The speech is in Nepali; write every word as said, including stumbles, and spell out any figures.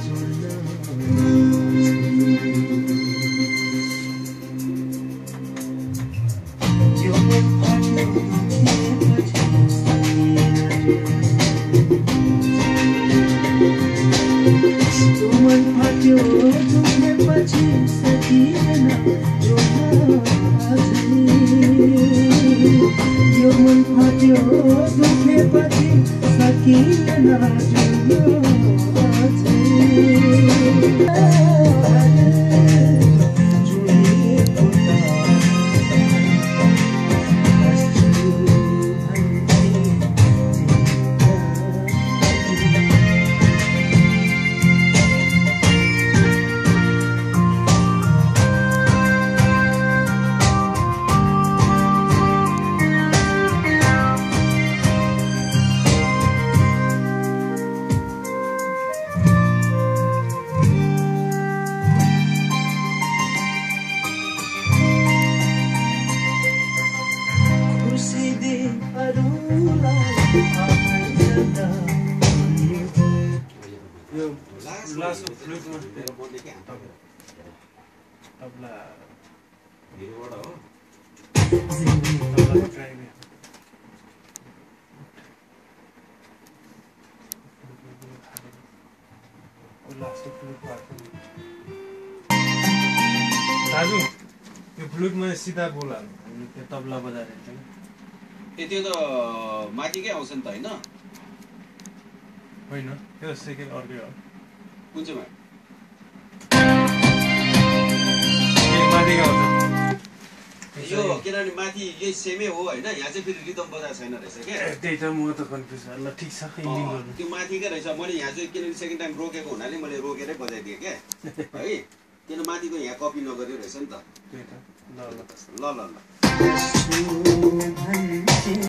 दाजु यो फ्लुटमा सिधा बोल हाल्नु त्यो तबला बजाएर हुन्छ ए त्यो त माथिकै आउँछ नि त हैन होइन त्यो सेकेन्ड अर्कै हो कुन चाहिँ माथिकै आउँछ यो किनभने माथि यही सेमै हो हैन यहाँ चाहिँ फेरि रिदम बजाएको छैन रहेछ के त्यही त म त कन्फ्युज ल ठीक छ इन्डिङ गर्नु त्यो माथिकै रहेछ मैले यहाँ चाहिँ किनभने सेकेन्ड टाइम रोकेको हुनाले मैले रोकेरै बजाइदिएँ के है किन माथिको यहाँ कपी नगर्यो रहेछ नि त त्यही त ल ल ल ल ल